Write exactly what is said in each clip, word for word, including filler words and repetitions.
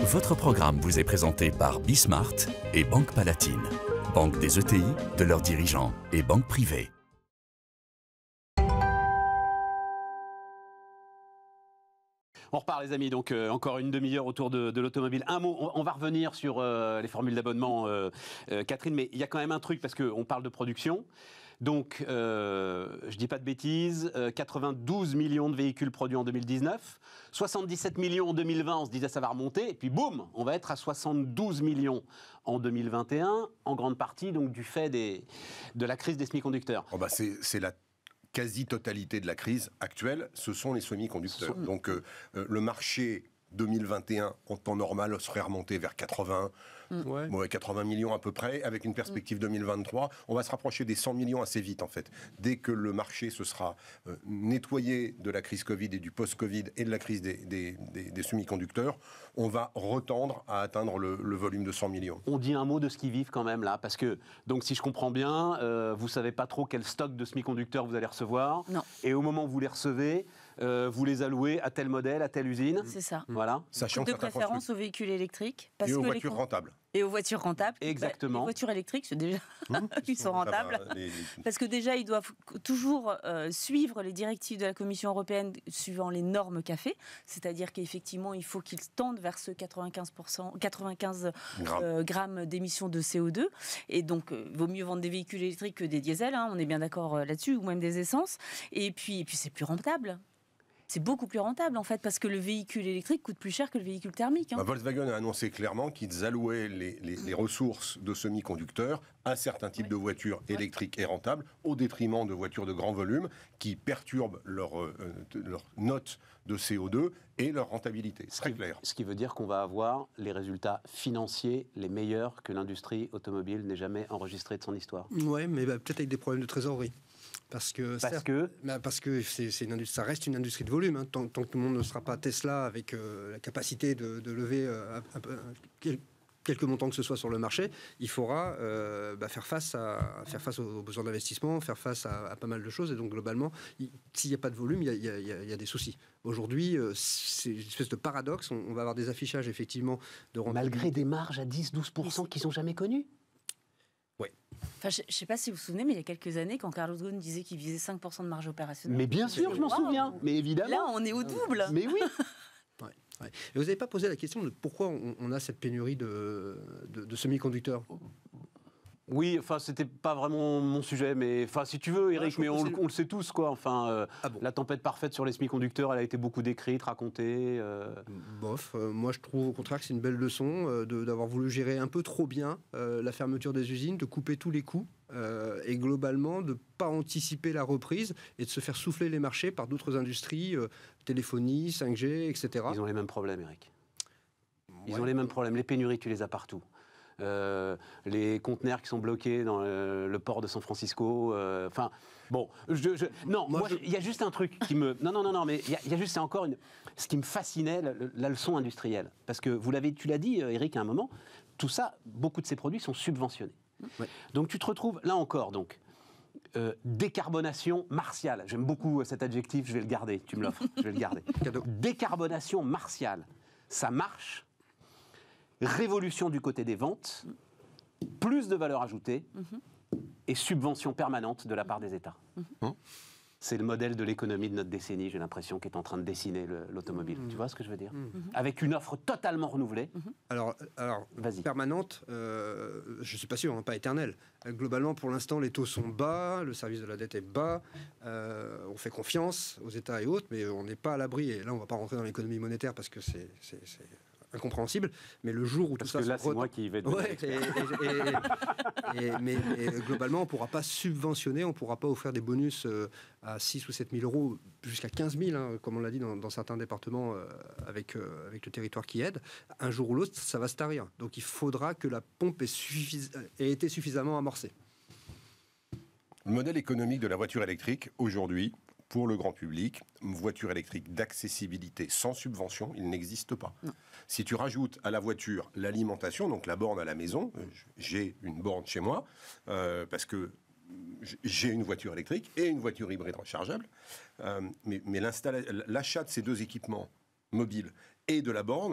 Votre programme vous est présenté par Bismart et Banque Palatine, banque des E T I, de leurs dirigeants et banque privée. On repart les amis, donc euh, encore une demi-heure autour de, de l'automobile. Un mot, on, on va revenir sur euh, les formules d'abonnement, euh, euh, Catherine, mais il y a quand même un truc, parce qu'on parle de production. Donc, euh, je ne dis pas de bêtises, euh, quatre-vingt-douze millions de véhicules produits en deux mille dix-neuf, soixante-dix-sept millions en deux mille vingt, on se disait ça va remonter, et puis boum, on va être à soixante-douze millions en deux mille vingt et un, en grande partie donc du fait des, de la crise des semi-conducteurs. Oh bah c'est, c'est la quasi-totalité de la crise actuelle, ce sont les semi-conducteurs. Sont... Donc euh, le marché deux mille vingt et un, en temps normal, serait remonté vers quatre-vingts, mmh. ouais. Ouais, quatre-vingts millions à peu près, avec une perspective mmh. deux mille vingt-trois. On va se rapprocher des cent millions assez vite, en fait. Dès que le marché se sera euh, nettoyé de la crise Covid et du post-Covid et de la crise des, des, des, des semi-conducteurs, on va retendre à atteindre le, le volume de cent millions. On dit un mot de ce qu'ils vivent quand même, là, parce que, donc, si je comprends bien, euh, vous ne savez pas trop quel stock de semi-conducteurs vous allez recevoir. Non. Et au moment où vous les recevez, Euh, vous les allouez à tel modèle, à telle usine. C'est ça. Voilà. Sachant de préférence aux véhicules électriques. Parce et aux que voitures les... rentables. Et aux voitures rentables. Exactement. Les voitures électriques, c'est déjà, mmh, ils sont rentables. Va, les, les... Parce que déjà, ils doivent toujours euh, suivre les directives de la Commission européenne suivant les normes C A F E. C'est-à-dire qu'effectivement, il faut qu'ils tendent vers ce quatre-vingt-quinze pour cent, quatre-vingt-quinze grammes, euh, grammes d'émissions de C O deux. Et donc, il euh, vaut mieux vendre des véhicules électriques que des diesels. Hein, on est bien d'accord euh, là-dessus, ou même des essences. Et puis, et puis c'est plus rentable. C'est beaucoup plus rentable en fait parce que le véhicule électrique coûte plus cher que le véhicule thermique. Hein. Bah, Volkswagen a annoncé clairement qu'ils allouaient les, les, les ressources de semi-conducteurs à certains types ouais. de voitures électriques ouais. et rentables au détriment de voitures de grand volume qui perturbent leur, euh, leur note de C O deux et leur rentabilité. C'est très clair. Ce qui veut dire qu'on va avoir les résultats financiers les meilleurs que l'industrie automobile n'ait jamais enregistrés de son histoire. Oui, mais bah, peut-être avec des problèmes de trésorerie. Parce que, parce certes, que, bah parce que c'est, c'est une ça reste une industrie de volume. Hein. Tant, tant que tout le monde ne sera pas Tesla avec euh, la capacité de, de lever euh, un, un, quelques montants que ce soit sur le marché, il faudra euh, bah, faire face à faire face aux besoins d'investissement, faire face à, à pas mal de choses. Et donc globalement, il, s'il n'y a pas de volume, il y a, il y a, il y a des soucis. Aujourd'hui, euh, c'est une espèce de paradoxe. On, on va avoir des affichages effectivement de rentabilité. Malgré des marges à dix à douze pour cent qui sont jamais connues. Oui. Enfin, je ne sais pas si vous vous souvenez, mais il y a quelques années, quand Carlos Ghosn disait qu'il visait cinq pour cent de marge opérationnelle. Mais bien sûr, je m'en wow. souviens. Mais évidemment. Là, on est au double. Mais oui. ouais, ouais. Et vous n'avez pas posé la question de pourquoi on, on a cette pénurie de, de, de semi-conducteurs ? Oui, enfin, c'était pas vraiment mon sujet, mais enfin, si tu veux, Eric, ouais, mais on, on le sait tous, quoi. Enfin, euh, ah bon. La tempête parfaite sur les semi-conducteurs, elle a été beaucoup décrite, racontée. Euh... Bof, euh, moi je trouve au contraire que c'est une belle leçon euh, de, d'avoir voulu gérer un peu trop bien euh, la fermeture des usines, de couper tous les coûts euh, et globalement de pas anticiper la reprise et de se faire souffler les marchés par d'autres industries, euh, téléphonie, cinq G, et cetera. Ils ont les mêmes problèmes, Eric. Ils ouais. ont les mêmes problèmes. Les pénuries, tu les as partout. Euh, les conteneurs qui sont bloqués dans le, le port de San Francisco. Enfin, euh, bon, je, je, non, moi, il je... y a juste un truc qui me, non, non, non, non, mais il y, y a juste, c'est encore une, ce qui me fascinait, la, la leçon industrielle, parce que vous l'avez, tu l'as dit, Eric, à un moment, tout ça, beaucoup de ces produits sont subventionnés. Ouais. Donc tu te retrouves là encore, donc. Euh, décarbonation martiale. J'aime beaucoup cet adjectif, je vais le garder. Tu me l'offres, je vais le garder. Décarbonation martiale, ça marche. Révolution du côté des ventes, plus de valeur ajoutée mm-hmm. et subvention permanente de la part des États. Mm-hmm. C'est le modèle de l'économie de notre décennie, j'ai l'impression, qui est en train de dessiner le, l'automobile. Mm-hmm. Tu vois ce que je veux dire ? Mm-hmm. Avec une offre totalement renouvelée. Mm-hmm. Alors, alors Vas-y. Permanente, euh, je ne suis pas sûr, hein, pas éternelle. Euh, globalement, pour l'instant, les taux sont bas, le service de la dette est bas, euh, on fait confiance aux États et autres, mais on n'est pas à l'abri. Et là, on ne va pas rentrer dans l'économie monétaire parce que c'est... c'est, c'est... incompréhensible, mais le jour où Parce tout que ça là, se c'est re... moi qui vais te ouais, et, et, et, et, mais, mais globalement, on ne pourra pas subventionner, on ne pourra pas offrir des bonus euh, à six ou sept mille euros, jusqu'à quinze mille, hein, comme on l'a dit dans, dans certains départements, euh, avec, euh, avec le territoire qui aide. Un jour ou l'autre, ça va se tarir. Donc il faudra que la pompe ait, suffis... ait été suffisamment amorcée. Le modèle économique de la voiture électrique, aujourd'hui, pour le grand public, une voiture électrique d'accessibilité sans subvention, il n'existe pas. Non. Si tu rajoutes à la voiture l'alimentation, donc la borne à la maison, j'ai une borne chez moi, euh, parce que j'ai une voiture électrique et une voiture hybride rechargeable, euh, mais, mais l'achat de ces deux équipements mobiles et de la borne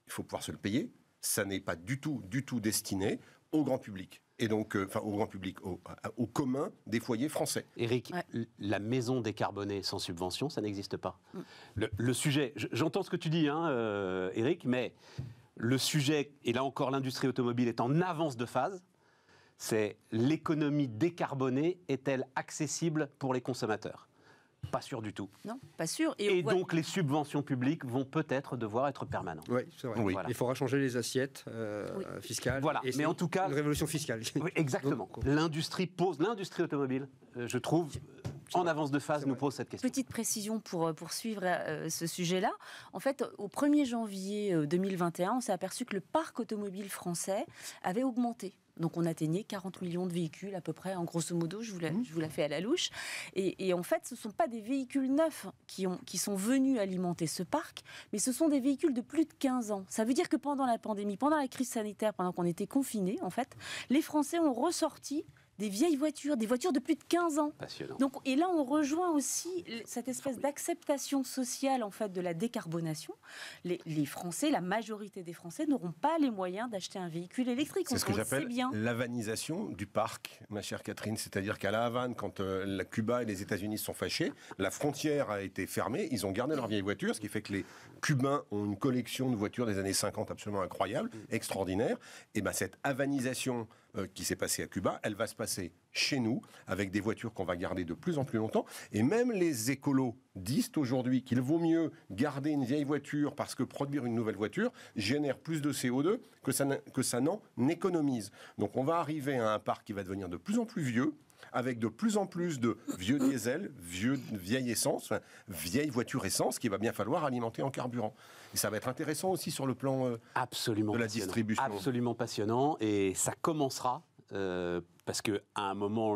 il faut pouvoir se le payer. Ça n'est pas du tout, du tout destiné au grand public. Et donc, euh, enfin, au grand public, au, au commun des foyers français. Éric, ouais. la maison décarbonée sans subvention, ça n'existe pas. Mm. Le, le sujet, j'entends ce que tu dis, hein, euh, Éric, mais le sujet, et là encore l'industrie automobile est en avance de phase, c'est l'économie décarbonée est-elle accessible pour les consommateurs ? Pas sûr du tout. Non, pas sûr. Et, et donc voit... les subventions publiques vont peut-être devoir être permanentes. Oui, c'est vrai. Oui. Voilà. Il faudra changer les assiettes euh, oui. fiscales. Voilà, et mais en tout cas... Une révolution fiscale. Oui, exactement. Donc, l'industrie pose, l'industrie automobile, euh, je trouve, en avance de phase, nous pose cette question. Petite précision pour poursuivre euh, ce sujet-là. En fait, au premier janvier deux mille vingt et un, on s'est aperçu que le parc automobile français avait augmenté. Donc on atteignait quarante millions de véhicules à peu près, en grosso modo, je vous la, mmh. je vous la fais à la louche. Et, et en fait, ce ne sont pas des véhicules neufs qui, ont, qui sont venus alimenter ce parc, mais ce sont des véhicules de plus de quinze ans. Ça veut dire que pendant la pandémie, pendant la crise sanitaire, pendant qu'on était confinés, en fait, les Français ont ressorti des vieilles voitures, des voitures de plus de quinze ans. Passionnant. Donc, et là, on rejoint aussi cette espèce d'acceptation sociale en fait, de la décarbonation. Les, les Français, la majorité des Français, n'auront pas les moyens d'acheter un véhicule électrique. C'est ce que j'appelle l'havanisation du parc, ma chère Catherine. C'est-à-dire qu'à La Havane, quand euh, la Cuba et les États-Unis sont fâchés, la frontière a été fermée, ils ont gardé leurs vieilles voitures, ce qui fait que les Cubains ont une collection de voitures des années cinquante absolument incroyable, extraordinaire. Et bien cette havanisation euh, qui s'est passée à Cuba, elle va se passer chez nous, avec des voitures qu'on va garder de plus en plus longtemps. Et même les écolos disent aujourd'hui qu'il vaut mieux garder une vieille voiture parce que produire une nouvelle voiture génère plus de C O deux que ça, que ça n'en économise. Donc on va arriver à un parc qui va devenir de plus en plus vieux, avec de plus en plus de vieux diesel, vieux, vieille essence, vieille voiture essence qu'il va bien falloir alimenter en carburant. Et ça va être intéressant aussi sur le plan euh, absolument de la passionnant. distribution. Absolument passionnant, et ça commencera, euh, parce qu'à un moment,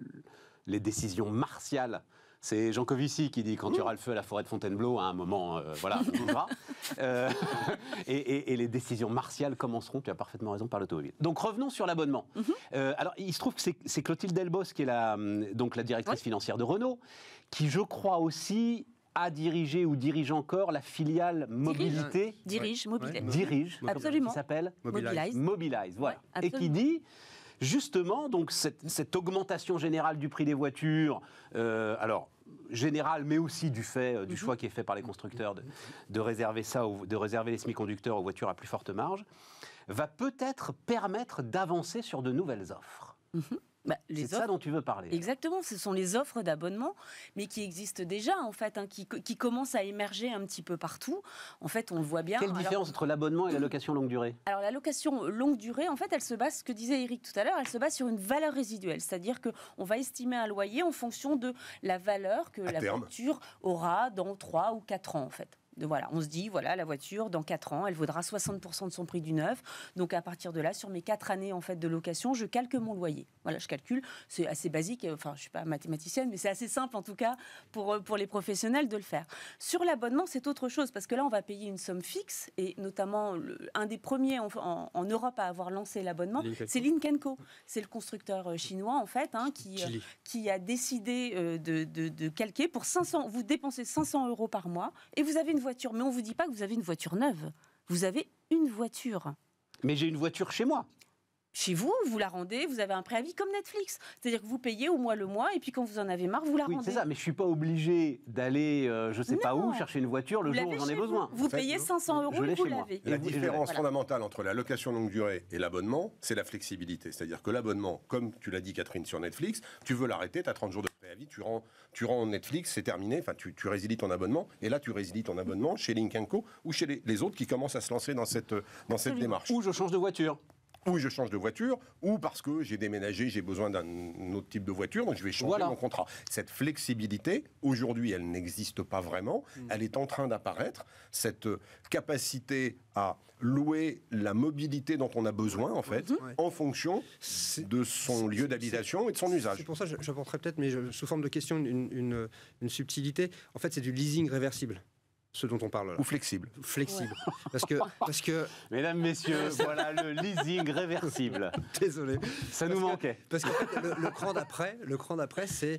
les décisions martiales, c'est Jean Covici qui dit quand il y aura le feu à la forêt de Fontainebleau, à un moment, euh, voilà, on verra. Euh, et, et, et les décisions martiales commenceront, tu as parfaitement raison, par l'automobile. Donc revenons sur l'abonnement. Mm-hmm. euh, alors il se trouve que c'est, c'est Clotilde Delbos, qui est la, donc, la directrice oui. financière de Renault, qui je crois aussi a dirigé ou dirige encore la filiale mobilité. Dirige, ouais. Mobilize. Dirige, absolument. Qui s'appelle Mobilize. Mobilize, voilà. Ouais, et qui dit... Justement, donc cette, cette augmentation générale du prix des voitures, euh, alors générale, mais aussi du fait euh, du mm-hmm. choix qui est fait par les constructeurs de, de réserver ça, aux, de réserver les semi-conducteurs aux voitures à plus forte marge, va peut-être permettre d'avancer sur de nouvelles offres. Mm-hmm. Bah, les c'est offres, ça dont tu veux parler. Exactement, ce sont les offres d'abonnement, mais qui existent déjà, en fait, hein, qui, qui commencent à émerger un petit peu partout. En fait, on le voit bien. Quelle alors, différence entre l'abonnement et la location longue durée ? Alors, la location longue durée, en fait, elle se base, ce que disait Éric tout à l'heure, elle se base sur une valeur résiduelle. C'est-à-dire qu'on va estimer un loyer en fonction de la valeur que à la terme. voiture aura dans trois ou quatre ans, en fait. De, voilà, on se dit, voilà, la voiture, dans quatre ans, elle vaudra soixante pour cent de son prix du neuf. Donc, à partir de là, sur mes quatre années en fait, de location, je calque mon loyer. Voilà, je calcule. C'est assez basique. Enfin, je ne suis pas mathématicienne, mais c'est assez simple, en tout cas, pour, pour les professionnels de le faire. Sur l'abonnement, c'est autre chose, parce que là, on va payer une somme fixe. Et notamment, le, un des premiers en, en, en Europe à avoir lancé l'abonnement, Link c'est Lynk and Co. C'est le constructeur chinois, en fait, hein, qui, euh, qui a décidé euh, de, de, de calquer pour cinq cents. Vous dépensez cinq cents euros par mois et vous avez une voiture. Mais on ne vous dit pas que vous avez une voiture neuve. Vous avez une voiture. Mais j'ai une voiture chez moi. Chez vous, vous la rendez, vous avez un préavis comme Netflix. C'est-à-dire que vous payez au mois le mois et puis quand vous en avez marre, vous la oui, rendez. C'est ça, mais je ne suis pas obligé d'aller, euh, je ne sais non. pas où, chercher une voiture le vous jour où j'en ai besoin. Vous, vous payez cinq cents euros et vous l'avez. La différence voilà. fondamentale entre la location longue durée et l'abonnement, c'est la flexibilité. C'est-à-dire que l'abonnement, comme tu l'as dit Catherine sur Netflix, tu veux l'arrêter, tu as trente jours de préavis, tu rends, tu rends Netflix, c'est terminé, enfin tu, tu résilies ton abonnement, et là tu résilies ton abonnement chez Lynk and Co ou chez les, les autres qui commencent à se lancer dans cette, dans cette démarche. Ou je change de voiture. Ou je change de voiture, ou parce que j'ai déménagé, j'ai besoin d'un autre type de voiture, donc je vais changer voilà. mon contrat. Cette flexibilité, aujourd'hui, elle n'existe pas vraiment. Mmh. Elle est en train d'apparaître. Cette capacité à louer la mobilité dont on a besoin, en fait, mmh. en fonction de son lieu d'habitation et de son usage. C'est pour ça que j'apporterais peut-être, mais je, sous forme de question, une, une, une subtilité. En fait, c'est du leasing réversible. Ce dont on parle là. Ou flexible. Flexible. Ouais. Parce que, parce que... Mesdames, messieurs, voilà le leasing réversible. Désolé. Ça parce nous que, manquait. Parce que le, le cran d'après, le cran d'après, c'est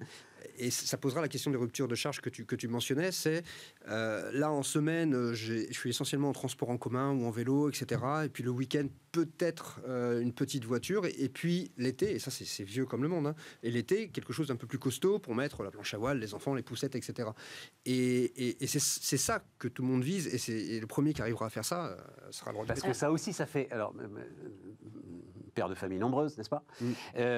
Et ça posera la question des ruptures de charge que tu, que tu mentionnais. C'est euh, là en semaine, je suis essentiellement en transport en commun ou en vélo, et cetera. Et puis le week-end, peut-être euh, une petite voiture. Et, et puis l'été, et ça c'est, c'est vieux comme le monde, hein, et l'été, quelque chose d'un peu plus costaud pour mettre la planche à voile, les enfants, les poussettes, et cetera. Et, et, et c'est, c'est ça que tout le monde vise. Et, c'est, et le premier qui arrivera à faire ça euh, sera le roi du Parce pétrole. que ça aussi, ça fait... Alors, euh, père de famille nombreuse, n'est-ce pas mm.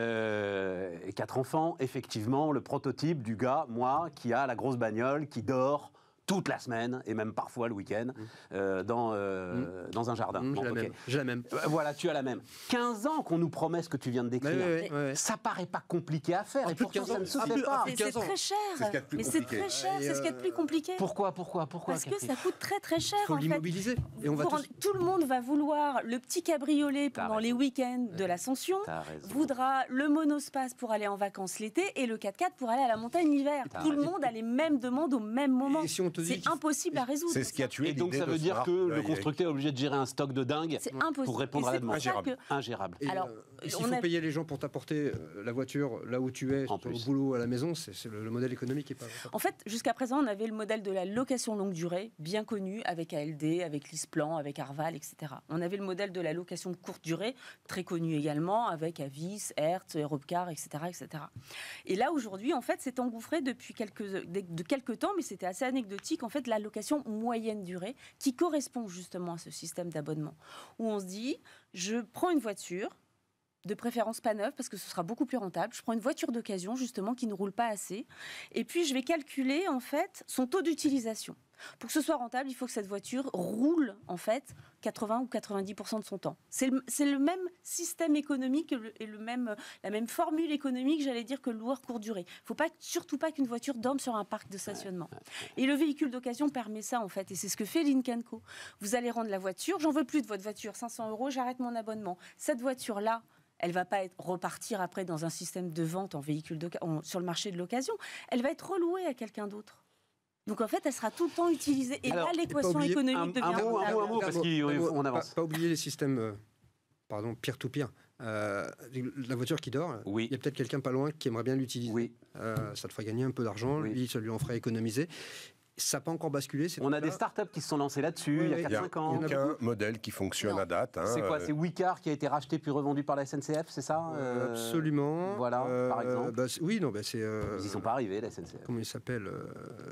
euh, Quatre enfants, effectivement, le prototype du gars, moi, qui a la grosse bagnole, qui dort toute la semaine, et même parfois le week-end, mmh. euh, dans, euh, mmh. dans un jardin. Mmh, bon, j'ai, okay. la même. j'ai la même. Voilà, tu as la même. quinze ans qu'on nous promet ce que tu viens de décrire. Ouais, ouais, ouais. Ça paraît pas compliqué à faire, en et pourtant ça ne se fait pas. Mais c'est très cher. C'est mais c'est très cher, euh... c'est ce qu'il y a de plus compliqué. Pourquoi, pourquoi, pourquoi Parce que ça coûte très très cher. Il faut en l'immobiliser. Fait. Et on va tous... Tout le monde va vouloir le petit cabriolet pendant les week-ends de l'Ascension, voudra le monospace pour aller en vacances l'été, et le quatre-quatre pour aller à la montagne l'hiver. Tout le monde a les mêmes demandes au même moment. C'est impossible à résoudre. C'est ce qui a tué. Et donc ça veut dire que le constructeur est obligé de gérer un stock de dingue pour répondre à la demande. Ingérable. Ingérable. Et alors, euh, s'il faut a... payer les gens pour t'apporter euh, la voiture là où tu es, au boulot, à la maison, c'est, c'est le, le modèle économique qui est pas. En fait, jusqu'à présent, on avait le modèle de la location longue durée, bien connu, avec A L D, avec Lisplan, avec Arval, et cetera. On avait le modèle de la location courte durée, très connu également, avec Avis, Hertz, Europcar, et cetera, et cetera. Et là, aujourd'hui, en fait, c'est engouffré depuis quelques, de quelques temps, mais c'était assez anecdotique, en fait, la location moyenne durée, qui correspond justement à ce système d'abonnement, où on se dit, je prends une voiture, de préférence pas neuve, parce que ce sera beaucoup plus rentable, je prends une voiture d'occasion, justement, qui ne roule pas assez, et puis je vais calculer, en fait, son taux d'utilisation. Pour que ce soit rentable, il faut que cette voiture roule, en fait, quatre-vingts ou quatre-vingt-dix pour cent de son temps. C'est le, c'est le même système économique et, le, et le même, la même formule économique, j'allais dire, que le loueur courte durée. Il ne faut pas, surtout pas qu'une voiture dorme sur un parc de stationnement. Et le véhicule d'occasion permet ça, en fait, et c'est ce que fait Lynk and Co. Vous allez rendre la voiture, j'en veux plus de votre voiture, cinq cents euros, j'arrête mon abonnement. Cette voiture-là, elle ne va pas être, repartir après dans un système de vente en véhicule en, sur le marché de l'occasion. Elle va être relouée à quelqu'un d'autre. Donc en fait, elle sera tout le temps utilisée. Et alors, là, l'équation économique devient... Un mot, un mot, un mot, parce qu'on avance. Pas, pas oublier les systèmes, euh, pardon, peer-to-peer. Euh, la voiture qui dort, oui. il y a peut-être quelqu'un pas loin qui aimerait bien l'utiliser. Oui. Euh, ça te fera gagner un peu d'argent, oui. Lui, ça lui en ferait économiser. Ça n'a pas encore basculé. On a des startups qui se sont lancées là-dessus oui, il y a quatre cinq ans. Il n'y a aucun modèle qui fonctionne non. à date. Hein, c'est quoi C'est Wicar qui a été racheté puis revendu par la S N C F, c'est ça euh, Absolument. Voilà, euh, par exemple. Bah, oui, non, bah, c'est. Euh, Ils n'y sont pas arrivés, la S N C F. Comment il s'appelle euh,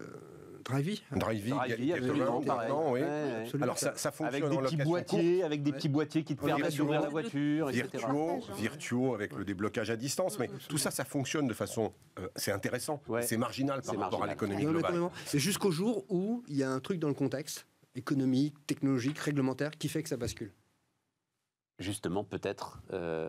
Drivey. Drivey, absolument, pareil. Non, oui. Ouais, ouais. Alors ça, ça fonctionne avec des petits boîtiers, courte. avec des petits boîtiers qui te permettent Virtuo, d'ouvrir la voiture, et cetera. Virtuo, Virtuo avec le déblocage à distance, mais tout ça, ça fonctionne de façon, euh, c'est intéressant, ouais. c'est marginal par c'est rapport marginal. à l'économie globale. C'est jusqu'au jour où il y a un truc dans le contexte économique, technologique, réglementaire qui fait que ça bascule. Justement, peut-être euh,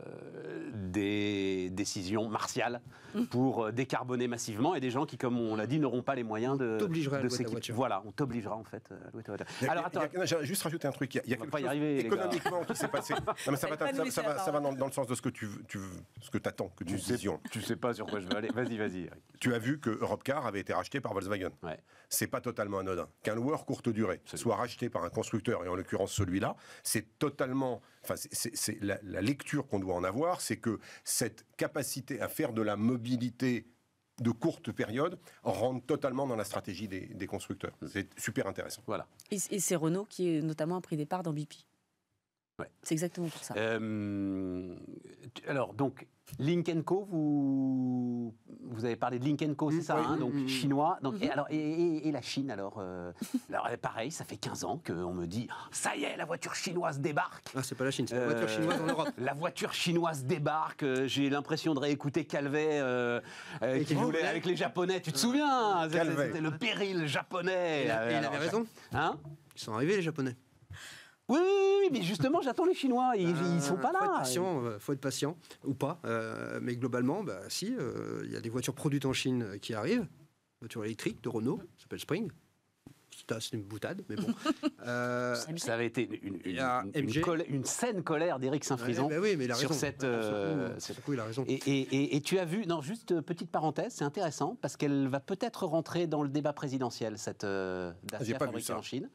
des décisions martiales pour décarboner massivement et des gens qui, comme on l'a dit, n'auront pas les moyens de, t'obligera de s'équiper. Voilà, on t'obligera en fait à louer ta voiture. Alors attends, j'ai juste rajouté un truc. Il y a, il y a on quelque va pas y chose arriver, économiquement qui s'est passé. Non, mais ça va, ça, ça va, ça va dans, dans le sens de ce que tu, tu ce que t'attends, que tu sais. Tu sais pas sur quoi je veux aller. Vas-y, vas-y. Tu as vu que Europcar avait été racheté par Volkswagen. Ouais. C'est pas totalement anodin qu'un loueur courte durée c'est soit racheté par un constructeur et en l'occurrence celui-là, c'est totalement. Enfin, c'est, c'est, c'est la, la lecture qu'on doit en avoir, c'est que cette capacité à faire de la mobilité de courte période rentre totalement dans la stratégie des, des constructeurs. C'est super intéressant. Voilà. Et, et c'est Renault qui, est, notamment, a pris des parts dans B P. Ouais. C'est exactement pour ça. Euh, alors, donc, Lynk and Co, vous, vous avez parlé de Lynk and Co, c'est mmh, ça, oui, hein, donc mmh. chinois. Donc, mmh. et, alors, et, et, et la Chine, alors, euh, alors pareil, ça fait quinze ans qu'on me dit « Ça y est, la voiture chinoise débarque !» Ah, c'est pas la Chine, c'est la voiture euh, chinoise en Europe. La voiture chinoise débarque, euh, j'ai l'impression de réécouter Calvet euh, euh, qui voulait avec les Japonais, tu te souviens Calvet. C'était le péril japonais. Et, euh, et il alors, avait raison. Hein Ils sont arrivés, les Japonais. Oui, oui, oui, mais justement, j'attends les Chinois. Ils, euh, ils sont pas là. Faut être patient, euh, faut être patient ou pas. Euh, mais globalement, bah, si, il euh, y a des voitures produites en Chine qui arrivent, voitures électriques de Renault, ça s'appelle Spring. C'est une boutade, mais bon. Euh, ça avait été une, une, une, une, colère, une saine colère d'Éric Saint-Frison ouais, bah oui, mais il a sur raison. cette. Euh, sur coup, il a raison. Et, et, et, et tu as vu, non, juste petite parenthèse, c'est intéressant parce qu'elle va peut-être rentrer dans le débat présidentiel, cette euh, Dacia fabriquée en Chine.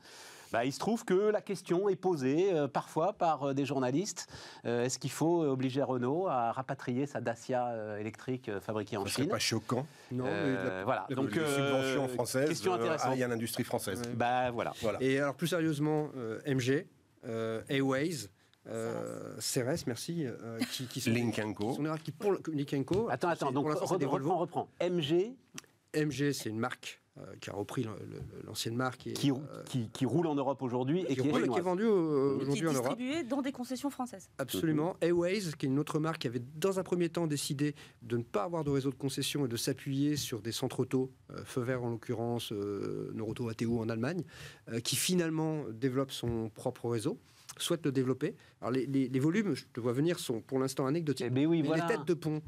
Bah, il se trouve que la question est posée euh, parfois par euh, des journalistes. Euh, est-ce qu'il faut obliger Renault à rapatrier sa Dacia euh, électrique euh, fabriquée en Ça Chine? serait pas choquant. Non, Euh, mais la- voilà. la- Donc, Les euh, subventions françaises question euh, intéressante. aillent à l'industrie française. Ouais. Bah voilà. Voilà. Et alors plus sérieusement, euh, M G, euh, Airways, euh, C R S, merci, euh, qui, qui sont Lynk and Co. qui sont des marques qui pour le Lynk and Co. Attends, attends. C'est- Donc pour l'instant, c'est re- des reprends, Volvo. reprends. M G M G, c'est une marque euh, qui a repris le- le- l'ancienne marque et, qui, euh, qui, qui roule en Europe aujourd'hui et qui, qui est roule et qui est chinoise. vendue euh, Et qui aujourd'hui est en Europe. distribué dans des concessions françaises. Absolument. Airways, qui est une autre marque qui avait dans un premier temps décidé de ne pas avoir de réseau de concession et de s'appuyer sur des centres auto, euh, feu vert en l'occurrence, euh, Neuroto A T O en Allemagne, euh, qui finalement développe son propre réseau, souhaite le développer. Alors les, les- les volumes, je te vois venir, sont pour l'instant anecdotiques. Eh ben oui, Mais voilà. les têtes de pont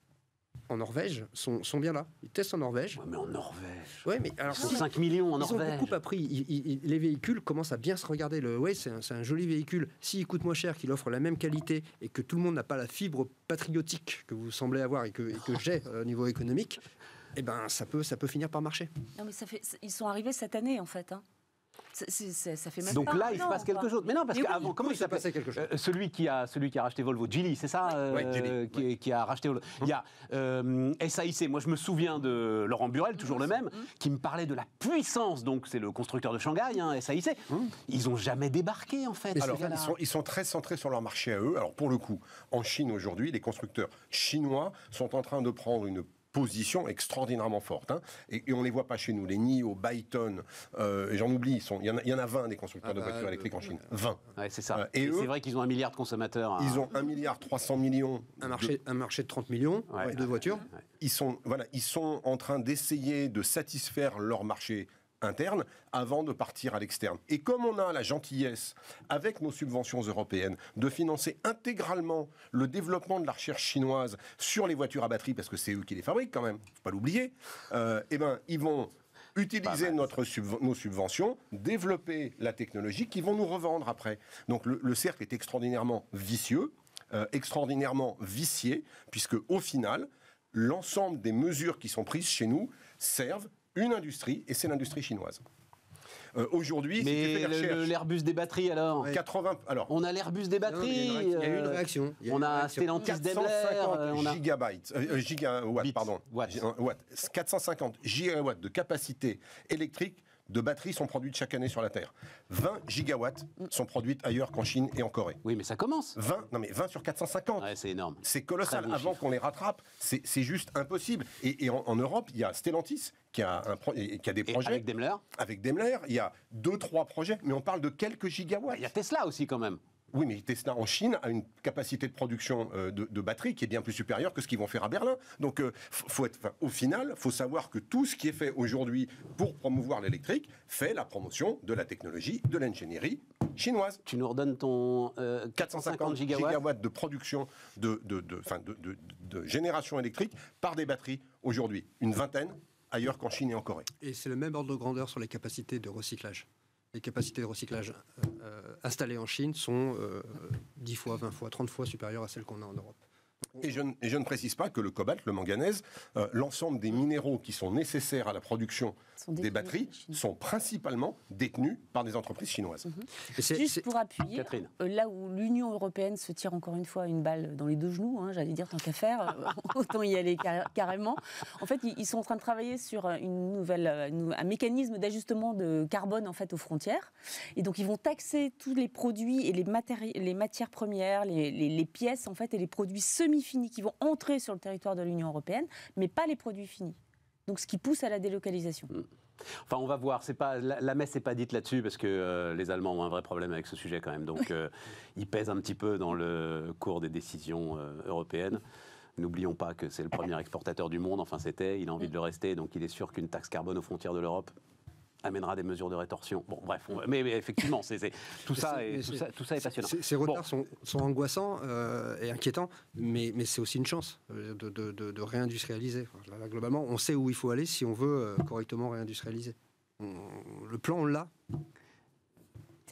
en Norvège sont, sont bien là. Ils testent en Norvège. Ouais, mais en Norvège. Ouais, mais alors Ils sont si- cinq millions en ils ont Norvège. beaucoup appris. Ils- ils- ils- les véhicules commencent à bien se regarder. Le ouais, c'est un, c'est un joli véhicule. S'il coûte moins cher, qu'il offre la même qualité et que tout le monde n'a pas la fibre patriotique que vous semblez avoir et que, et que j'ai euh, au niveau économique, eh ben ça peut, ça peut finir par marcher. Non, mais ça fait, ils sont arrivés cette année, en fait. Hein. C'est- c'est- ça fait même Donc pas là, un il se an, passe quelque quoi. chose. Mais non, parce Mais oui. qu'avant, comment il Il s'est s'appelait passé quelque chose. Euh, celui, qui a, celui qui a racheté Volvo, Geely, c'est ça euh, Ouais, Geely, qui, est- qui a racheté Volvo. Il y a euh, S A I C. Moi, je me souviens de Laurent Burel, toujours le même, qui me parlait de la puissance. Donc, c'est le constructeur de Shanghai, hein, S A I C. Ils n'ont jamais débarqué, en fait. Alors, ces gars-là. ils sont, ils sont très centrés sur leur marché à eux. Alors, pour le coup, en Chine aujourd'hui, les constructeurs chinois sont en train de prendre une position extraordinairement forte. Hein. Et, et on ne les voit pas chez nous. Les N I O, Byton, euh, et j'en oublie, ils sont- il y, en a- il y en a vingt des constructeurs Ah de bah, voitures euh, électriques en Chine. vingt. Ouais, c'est ça. Euh, et Et eux- c'est vrai qu'ils ont un milliard de consommateurs. à- Ils ont un milliard trois cents millions. Un de- marché, un marché de trente millions Ouais. de voitures. Ils sont, voilà, ils sont en train d'essayer de satisfaire leur marché interne avant de partir à l'externe. Et comme on a la gentillesse, avec nos subventions européennes, de financer intégralement le développement de la recherche chinoise sur les voitures à batterie, parce que c'est eux qui les fabriquent quand même, faut pas l'oublier, euh, eh ben, ils vont utiliser notre subven- nos subventions, développer la technologie qu'ils vont nous revendre après. Donc le, le cercle est extraordinairement vicieux, euh, extraordinairement vicié, puisque au final, l'ensemble des mesures qui sont prises chez nous servent une industrie, et c'est l'industrie chinoise. Euh, Aujourd'hui, si tu Mais fais des le- le- recherches, l'Airbus des batteries, alors quatre-vingts, alors, On a l'Airbus des Non, batteries. il y a une réac- il y a eu une euh, réaction. Il y a eu On une a réaction. Stellantis Daimler. quatre cent cinquante euh, on a... gigabytes, euh, gigawatts, Bits, pardon, watts. Gi- euh, watts. quatre cent cinquante gigawatts de capacité électrique de batteries sont produites chaque année sur la Terre. vingt gigawatts sont produites ailleurs qu'en Chine et en Corée. Oui, mais ça commence. vingt, non mais vingt sur quatre cent cinquante. Ouais, c'est énorme. C'est colossal. Très bon Avant chiffre. qu'on les rattrape, c'est c'est juste impossible. Et, et en, en Europe, il y a Stellantis qui a, un pro- et- qui a des Et projets. avec Daimler, Avec Daimler, il y a deux, trois projets, mais on parle de quelques gigawatts. il y a Tesla aussi quand même. Oui, mais Tesla en Chine a une capacité de production euh, de, de batteries qui est bien plus supérieure que ce qu'ils vont faire à Berlin. Donc, euh, f- faut être, enfin, au final, il faut savoir que tout ce qui est fait aujourd'hui pour promouvoir l'électrique fait la promotion de la technologie, de l'ingénierie chinoise. Tu nous redonnes ton euh, quatre cent cinquante gigawatts de production de, de, de, enfin, de, de- de génération électrique par des batteries aujourd'hui. Une vingtaine ailleurs qu'en Chine et en Corée. Et c'est le même ordre de grandeur sur les capacités de recyclage. Les capacités de recyclage euh, euh, installées en Chine sont euh, dix fois, vingt fois, trente fois supérieures à celles qu'on a en Europe. Et je, ne- et je ne précise pas que le cobalt, le manganèse, euh, l'ensemble des minéraux qui sont nécessaires à la production Sont des détenus batteries par la Chine. sont principalement détenus par des entreprises chinoises. Et c'est- Juste c'est- pour appuyer, Catherine. euh, là où l'Union européenne se tire encore une fois une balle dans les deux genoux, hein, j'allais dire tant qu'à faire, euh, autant y aller car- carrément. En fait, ils, ils sont en train de travailler sur une nouvelle, euh, une- un mécanisme d'ajustement de carbone en fait aux frontières. Et donc, ils vont taxer tous les produits et les, matéri- les matières premières, les, les- les pièces en fait et les produits semi-finis qui vont entrer sur le territoire de l'Union européenne, mais pas les produits finis. Donc, ce qui pousse à la délocalisation. Enfin, on va voir. C'est pas la, la messe n'est pas dite là-dessus parce que euh, les Allemands ont un vrai problème avec ce sujet quand même. Donc, euh, ils pèsent un petit peu dans le cours des décisions euh, européennes. N'oublions pas que c'est le premier exportateur du monde. Enfin, c'était. Il a envie de le rester. Donc, il est sûr qu'une taxe carbone aux frontières de l'Europe amènera des mesures de rétorsion. Bon, bref. on va- mais, mais effectivement, c'est, c'est- tout, ça c'est- est, mais tout, c'est- ça, tout ça est passionnant. Ces, ces retards Bon. sont, sont angoissants euh, et inquiétants, mais, mais c'est aussi une chance euh, de, de- de- de réindustrialiser. Enfin, là, globalement, on sait où il faut aller si on veut euh, correctement réindustrialiser. On- le plan, on l'a.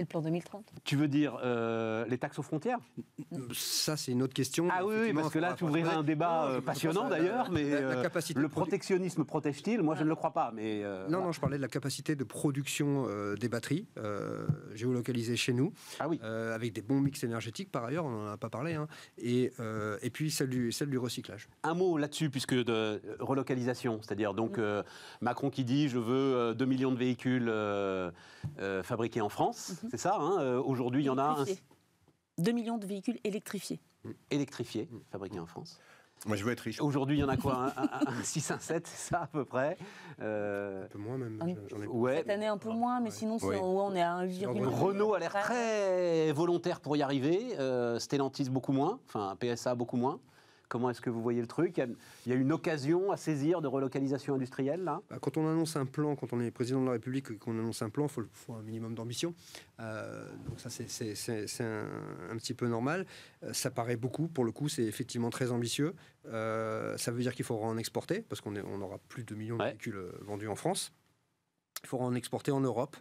C'est le plan deux mille trente. Tu veux dire euh, les taxes aux frontières? Ça, c'est une autre question. Ah oui, oui, parce que là, tu ouvrirais un débat non, passionnant d'ailleurs, mais la, la capacité euh, le protectionnisme protège-t-il? Moi, je ne le crois pas. Mais euh, non, voilà. non, je parlais de la capacité de production euh, des batteries euh, géolocalisées chez nous, ah oui. euh, avec des bons mix énergétiques, par ailleurs, on n'en a pas parlé, hein, et, euh, et puis celle du, celle du recyclage. Un mot là-dessus, puisque de relocalisation, c'est-à-dire donc mmh. euh, Macron qui dit je veux euh, deux millions de véhicules euh, euh, fabriqués en France, mmh. c'est ça, hein, euh, aujourd'hui, il y en a un... deux millions de véhicules électrifiés. Électrifiés, fabriqués en France. Moi, je veux être riche. Aujourd'hui, il y en a quoi? Un, un, un six, un sept, c'est ça à peu près euh... Un peu moins même. J'en ai ouais. Cette année, un peu moins, mais sinon, ouais. on est à un virgule. Renault a l'air très volontaire pour y arriver. Euh, Stellantis, beaucoup moins. Enfin, P S A, beaucoup moins. Comment est-ce que vous voyez le truc? Il y, a, il y a une occasion à saisir de relocalisation industrielle, là? Quand on annonce un plan, quand on est président de la République et qu'on annonce un plan, il faut, faut un minimum d'ambition. Euh, donc ça, c'est, c'est, c'est, c'est un, un petit peu normal. Euh, ça paraît beaucoup. Pour le coup, c'est effectivement très ambitieux. Euh, ça veut dire qu'il faudra en exporter, parce qu'on est, on aura plus de millions de ouais. véhicules vendus en France. Il faudra en exporter en Europe.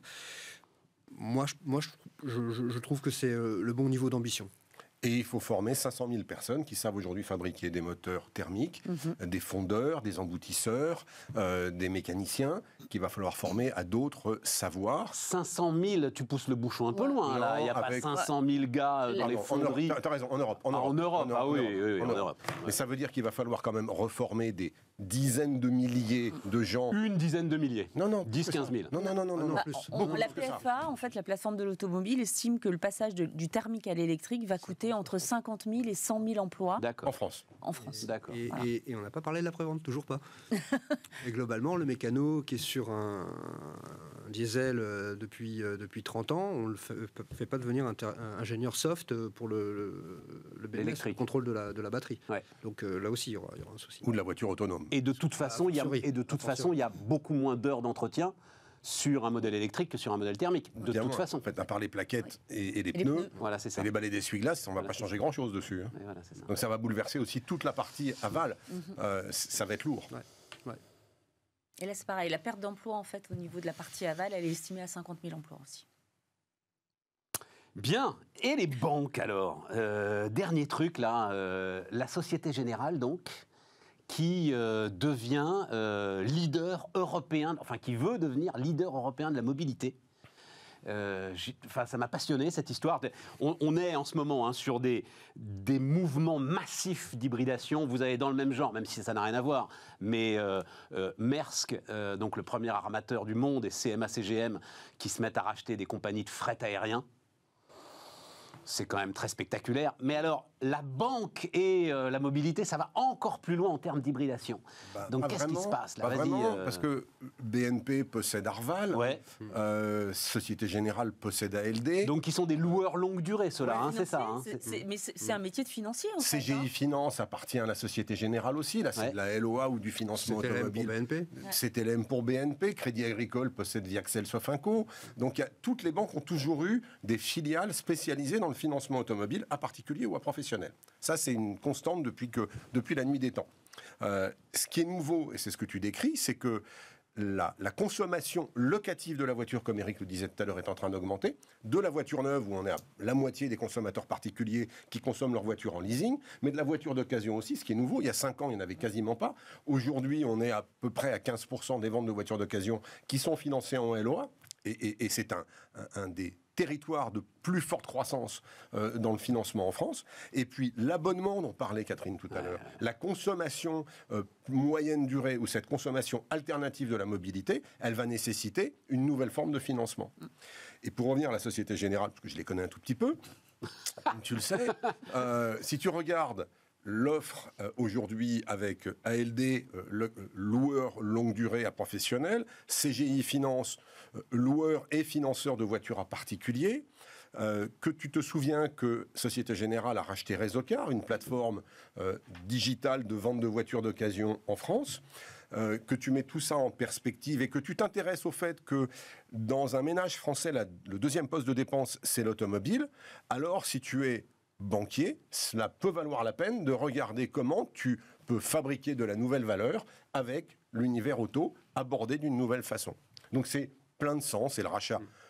Moi, je, moi, je, je, je trouve que c'est le bon niveau d'ambition. Et il faut former cinq cent mille personnes qui savent aujourd'hui fabriquer des moteurs thermiques, mmh. des fondeurs, des emboutisseurs, euh, des mécaniciens, qu'il va falloir former à d'autres savoirs. cinq cent mille, tu pousses le bouchon un peu loin, non, là. Il n'y a avec... pas cinq cent mille gars dans les fonderies. Tu as raison, en Europe. En ah, Europe, en Europe, en Europe ah oui, en Europe, oui, oui, en en Europe. Europe. Mais ouais. ça veut dire qu'il va falloir quand même reformer des dizaines de milliers de gens. Une dizaine de milliers. Non, non. dix, quinze mille. Non, non, non, non, non, non bah, plus. On, la P F A, en fait, la plateforme de l'automobile, estime que le passage de, du thermique à l'électrique va coûter entre cinquante mille et cent mille emplois. D'accord. En France. En France. D'accord. Et, voilà. et, et on n'a pas parlé de l'après-vente, toujours pas. Et globalement, le mécano qui est sur un, un diesel euh, depuis, euh, depuis trente ans, on ne le fait, fait pas devenir un, un ingénieur soft pour le, le, le, B M S, le contrôle de la, de la batterie. Ouais. Donc euh, là aussi, il y, aura, il y aura un souci. Ou de la voiture autonome. Et de toute façon, il y a, et de toute façon, il y a beaucoup moins d'heures d'entretien sur un modèle électrique que sur un modèle thermique, de Bien toute moins. façon. En fait, à part les plaquettes et, et les et pneus, les pneus. Voilà, c'est ça. Et les balais d'essuie-glace, on ne va voilà, pas changer grand-chose dessus. Hein. Voilà, ça. Donc ça va bouleverser aussi toute la partie aval. Mm-hmm. euh, ça va être lourd. Ouais. Ouais. Et là, c'est pareil. La perte d'emploi, en fait, au niveau de la partie aval, elle est estimée à cinquante mille emplois aussi. Bien. Et les banques, alors euh, dernier truc, là. Euh, la Société Générale, donc, qui euh, devient euh, leader européen, enfin qui veut devenir leader européen de la mobilité. Euh, enfin, ça m'a passionné cette histoire. On, on est en ce moment hein, sur des, des mouvements massifs d'hybridation. Vous avez dans le même genre, même si ça n'a rien à voir, mais euh, euh, Maersk, euh, donc le premier armateur du monde, et C M A C G M qui se mettent à racheter des compagnies de fret aérien. C'est quand même très spectaculaire. Mais alors, la banque et euh, la mobilité, ça va encore plus loin en termes d'hybridation. Bah, Donc, qu'est-ce qui se passe là? Pas vraiment, euh... parce que B N P possède Arval, ouais. euh, Société Générale possède A L D. Donc, ils sont des loueurs longue durée, ceux-là, ouais, hein, c'est ça. Hein. C'est, c'est, mais c'est, c'est un métier de financier, en C G I fait, hein. Finance appartient à la Société Générale aussi. Là, c'est ouais. de la L O A ou du financement C T L M automobile. Pour B N P. C T L M pour B N P. Crédit Agricole possède Viaxel Sofinco. Donc, y a, toutes les banques ont toujours eu des filiales spécialisées dans le financement automobile, à particulier ou à professionnel. Ça, c'est une constante depuis, que, depuis la nuit des temps. Euh, ce qui est nouveau, et c'est ce que tu décris, c'est que la, la consommation locative de la voiture, comme Eric le disait tout à l'heure, est en train d'augmenter. De la voiture neuve, où on est à la moitié des consommateurs particuliers qui consomment leur voiture en leasing, mais de la voiture d'occasion aussi, ce qui est nouveau. Il y a cinq ans, il n'y en avait quasiment pas. Aujourd'hui, on est à peu près à quinze pour cent des ventes de voitures d'occasion qui sont financées en L O A. Et, et, et c'est un, un, un des territoires de plus forte croissance euh, dans le financement en France. Et puis l'abonnement dont parlait Catherine tout à l'heure, la consommation euh, moyenne durée ou cette consommation alternative de la mobilité, elle va nécessiter une nouvelle forme de financement. Et pour revenir à la Société Générale, parce que je les connais un tout petit peu, comme tu le sais, euh, si tu regardes l'offre euh, aujourd'hui avec A L D, euh, le, loueur longue durée à professionnel, C G I Finance, euh, loueur et financeur de voitures à particulier, euh, que tu te souviens que Société Générale a racheté Résocar, une plateforme euh, digitale de vente de voitures d'occasion en France, euh, que tu mets tout ça en perspective et que tu t'intéresses au fait que dans un ménage français, la, le deuxième poste de dépense, c'est l'automobile, alors si tu es banquier, cela peut valoir la peine de regarder comment tu peux fabriquer de la nouvelle valeur avec l'univers auto abordé d'une nouvelle façon. Donc c'est plein de sens, et le rachat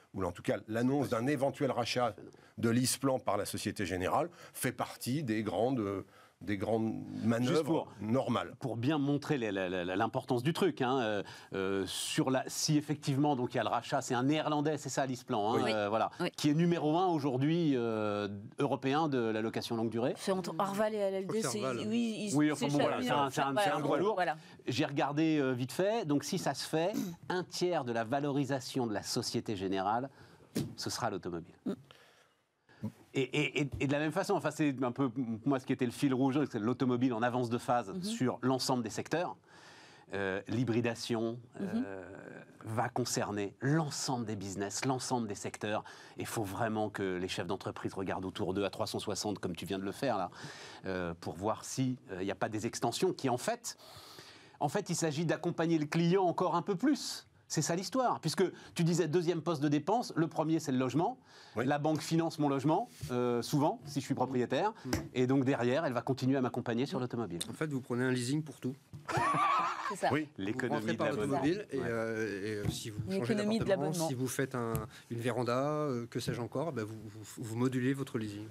ou en tout cas l'annonce d'un éventuel rachat de LeasePlan par la Société Générale fait partie des grandes... des grandes manœuvres pour, normales. Pour bien montrer l'importance du truc, hein, euh, euh, sur la, si effectivement donc il y a le rachat, c'est un néerlandais, c'est ça LeasePlan, hein, oui. euh, voilà, oui. qui est numéro un aujourd'hui euh, européen de la location longue durée. C'est entre Arval et L L D, c'est oui, ils, oui, enfin bon, voilà, c'est un, c'est un, voilà, un gros lourd. Voilà. J'ai regardé euh, vite fait, donc si ça se fait, un tiers de la valorisation de la Société Générale, ce sera l'automobile. Mm. Et, et, et de la même façon, enfin, c'est un peu moi ce qui était le fil rouge, c'est l'automobile en avance de phase mm-hmm. sur l'ensemble des secteurs. Euh, l'hybridation mm-hmm. euh, va concerner l'ensemble des business, l'ensemble des secteurs. Il faut vraiment que les chefs d'entreprise regardent autour d'eux à trois cent soixante, comme tu viens de le faire là, euh, pour voir s'il n'y euh, a pas des extensions qui, en fait, en fait, il s'agit d'accompagner le client encore un peu plus. C'est ça l'histoire, puisque tu disais deuxième poste de dépense, le premier c'est le logement, oui. La banque finance mon logement, euh, souvent, si je suis propriétaire, mmh. et donc derrière, elle va continuer à m'accompagner sur l'automobile. En fait, vous prenez un leasing pour tout. C'est ça. Oui, l'économie de l'automobile, et, euh, et si vous changez d'appartement, si vous faites un, une véranda, euh, que sais-je encore, ben vous, vous, vous modulez votre leasing.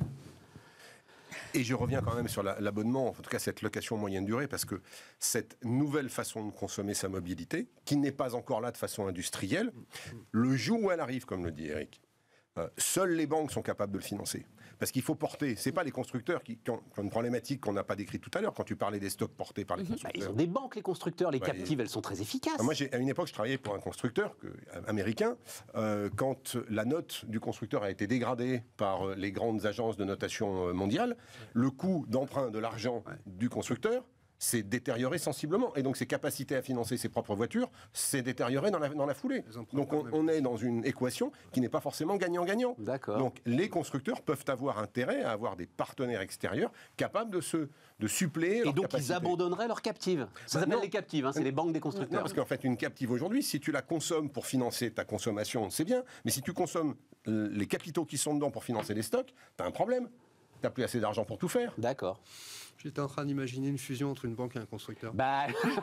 Et je reviens quand même sur la, l'abonnement, en tout cas cette location moyenne durée, parce que cette nouvelle façon de consommer sa mobilité, qui n'est pas encore là de façon industrielle, le jour où elle arrive, comme le dit Eric, euh, seules les banques sont capables de le financer. Parce qu'il faut porter, c'est pas les constructeurs qui, qui, ont, qui ont une problématique qu'on n'a pas décrite tout à l'heure, quand tu parlais des stocks portés par les mmh. constructeurs. Bah, ils ont des banques, les constructeurs, les bah, captives, et... elles sont très efficaces. Ah, moi, j'ai, à une époque, je travaillais pour un constructeur que, américain. Euh, quand la note du constructeur a été dégradée par euh, les grandes agences de notation euh, mondiales, le coût d'emprunt de l'argent ouais. du constructeur s'est détérioré sensiblement. Et donc, ses capacités à financer ses propres voitures s'est détérioré dans la, dans la foulée. Donc, on, on est dans une équation qui n'est pas forcément gagnant-gagnant. D'accord. Donc, les constructeurs peuvent avoir intérêt à avoir des partenaires extérieurs capables de, se, de suppléer. Et donc, capacité. Ils abandonneraient leurs captives. Ça bah, s'appelle les captives, hein, c'est les banques des constructeurs. Non, parce qu'en fait, une captive aujourd'hui, si tu la consommes pour financer ta consommation, c'est bien. Mais si tu consommes les capitaux qui sont dedans pour financer les stocks, tu as un problème. Tu n'as plus assez d'argent pour tout faire. D'accord. J'étais en train d'imaginer une fusion entre une banque et un constructeur. Bah...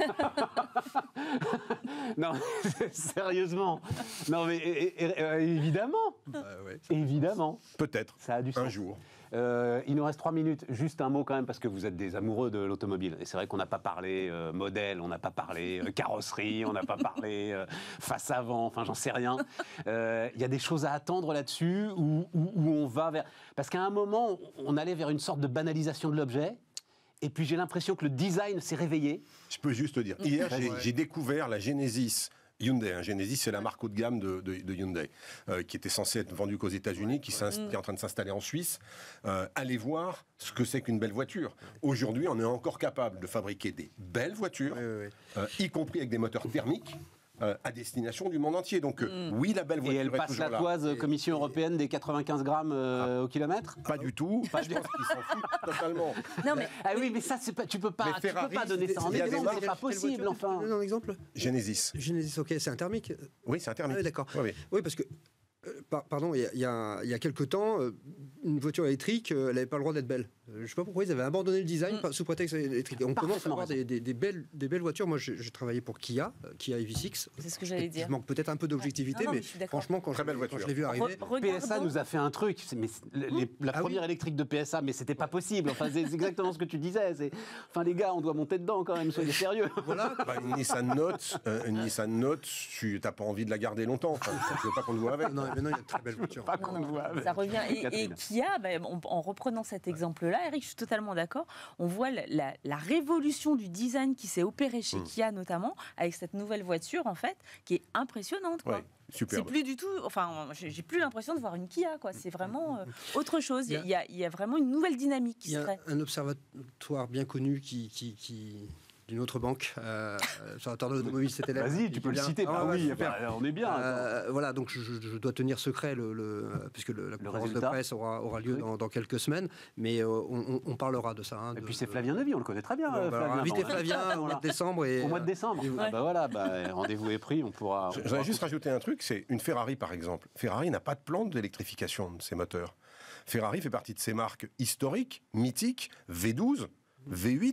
non, sérieusement. Non, mais et, et, et, évidemment. Bah, ouais. Évidemment. Peut-être. Ça a du sens. Un jour. Euh, il nous reste trois minutes. Juste un mot quand même, parce que vous êtes des amoureux de l'automobile. Et c'est vrai qu'on n'a pas parlé euh, modèle, on n'a pas parlé euh, carrosserie, on n'a pas parlé euh, face avant, enfin j'en sais rien. Il euh, y a des choses à attendre là-dessus où, où, où on va vers... Parce qu'à un moment, on allait vers une sorte de banalisation de l'objet. Et puis j'ai l'impression que le design s'est réveillé. Je peux juste te dire, hier j'ai, j'ai découvert la Genesis Hyundai. Hein. Genesis, c'est la marque haut de gamme de, de, de Hyundai, euh, qui était censée être vendue qu'aux États-Unis, qui, qui est en train de s'installer en Suisse. Euh, allez voir ce que c'est qu'une belle voiture. Aujourd'hui, on est encore capable de fabriquer des belles voitures, oui, oui, oui. Euh, y compris avec des moteurs thermiques. Euh, à destination du monde entier. Donc euh, mmh. oui, la belle voiture. Et elle passe la toise là. Commission et, européenne des quatre-vingt-quinze grammes euh, ah. au kilomètre. Pas du tout. Pas je pense qu'ils s'en foutent totalement. Non mais ah oui, mais ça c'est pas. Tu peux pas. Tu Ferrari, peux pas donner ça en exemple. C'est pas possible. Enfin. Un exemple. Genesis. Genesis, ok, c'est un thermique. Oui, c'est un thermique. Ah, d'accord. Oui, oui. oui, parce que. Euh, pardon, il y, y, y a quelques temps, euh, une voiture électrique, euh, elle n'avait pas le droit d'être belle. Euh, je ne sais pas pourquoi ils avaient abandonné le design mmh. sous prétexte électrique. On commence à avoir des, des, des, belles, des belles voitures. Moi, j'ai travaillé pour Kia, euh, Kia E V six. C'est ce que j'allais dire. Je manque peut-être un peu d'objectivité, ouais. non, non, mais, mais franchement, quand, Très je, belle voiture. quand je l'ai vu arriver... Re P S A nous a fait un truc. Mais les, la ah première oui. électrique de P S A, mais c'était pas possible. Enfin, c'est exactement ce que tu disais. Enfin, les gars, on doit monter dedans quand même. Soyez sérieux. Voilà. Bah, une Nissan Note, euh, une Nissan Note, tu n'as pas envie de la garder longtemps. Enfin, tu veux pas qu'on le voit avec. Non, mais non, il y a de très belles voitures. Pas qu'on le voit avec. Ça revient. Et, et Kia, bah, en, en reprenant cet exemple-là, Eric, je suis totalement d'accord. On voit la, la, la révolution du design qui s'est opérée chez mmh. Kia notamment, avec cette nouvelle voiture en fait, qui est impressionnante. Quoi. Ouais. Super. C'est plus du tout, enfin, j'ai plus l'impression de voir une Kia, quoi. C'est vraiment euh, autre chose. Il y, a, il, y a, il y a vraiment une nouvelle dynamique qui se crée. Il y a un observatoire bien connu qui, qui, qui d'une autre banque, euh, observatoire de l'automobile, c'était là. Vas-y, tu peux le citer. Ah, oui, bah, on est bien. Euh, voilà, donc je, je dois tenir secret le, le puisque le, la conférence de presse aura, aura lieu oui. dans, dans quelques semaines, mais euh, on, on parlera de ça. Hein, et de, puis c'est Flavien Nevy, on le connaît très bien. Bon, bah, Flavien, invitez Flavien au mois de décembre. Et, au mois de décembre. Et, ah, bah voilà, bah, rendez-vous est pris, on pourra. Je voudrais juste rajouter un truc, c'est une Ferrari par exemple. Ferrari n'a pas de plan d'électrification de ses moteurs. Ferrari fait partie de ces marques historiques, mythiques, V douze, V huit,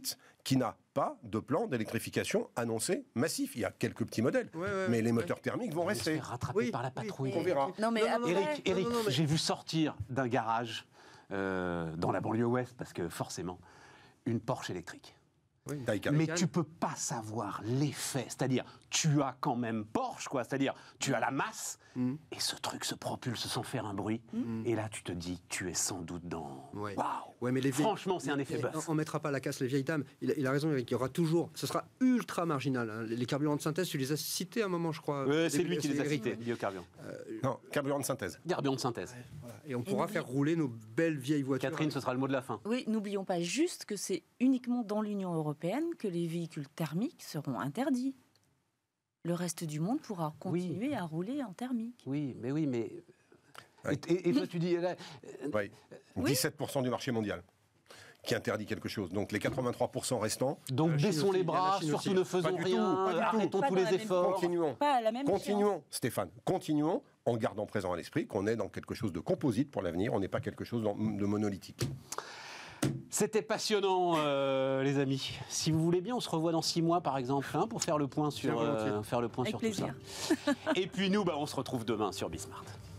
qui n'a pas de plan d'électrification annoncé massif. Il y a quelques petits modèles, ouais, ouais, mais les moteurs ouais. thermiques vont rester. On se fait rattraper oui, par la patrouille. Oui, on verra. Non, mais non, non, Eric, non, Eric non, non, mais... j'ai vu sortir d'un garage euh, dans la banlieue ouest, parce que forcément, une Porsche électrique. Oui, mais tu peux pas savoir l'effet. C'est-à-dire, tu as quand même Porsche, quoi. C'est-à-dire, tu as la masse, mm. et ce truc se propulse sans faire un bruit. Mm. Et là, tu te dis, tu es sans doute dans... Ouais. Waouh ouais, mais les vieilles... Franchement, c'est un effet buzz. On ne mettra pas la casse les vieilles dames. Il a, il a raison, Eric. Il y aura toujours... Ce sera ultra marginal. Hein. Les carburants de synthèse, tu les as cités à un moment, je crois. Euh, c'est lui qui les a cités, biocarburants. Euh, non, carburant de synthèse. Carburant de synthèse. Ouais, voilà. Et on pourra et faire rouler nos belles vieilles voitures. Catherine, ce sera le mot de la fin. Oui, n'oublions pas juste que c'est uniquement dans l'Union européenne que les véhicules thermiques seront interdits. Le reste du monde pourra continuer oui. à rouler en thermique. Oui, mais oui, mais... Oui. Et, et, et toi, tu dis... Là... Oui. dix-sept pour cent du marché mondial qui interdit quelque chose. Donc les quatre-vingt-trois pour cent restants... Donc baissons les bras, surtout aussi. Ne faisons rien, tout, arrêtons tous les efforts. Continuons, pas à la même continuons Stéphane, continuons en gardant présent à l'esprit qu'on est dans quelque chose de composite pour l'avenir, on n'est pas quelque chose de monolithique. C'était passionnant, euh, les amis. Si vous voulez bien, on se revoit dans six mois, par exemple, hein, pour faire le point sur, euh, faire le point sur tout ça. Et puis nous, bah, on se retrouve demain sur Bismart.